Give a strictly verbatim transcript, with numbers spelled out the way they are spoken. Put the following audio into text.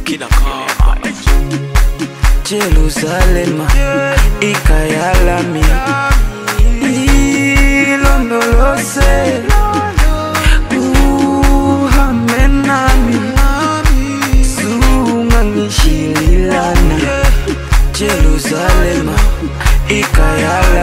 Kina Kama Jerusalem ikayalami ilondolose uhambe nami sungangishililana Jerusalem ikayalami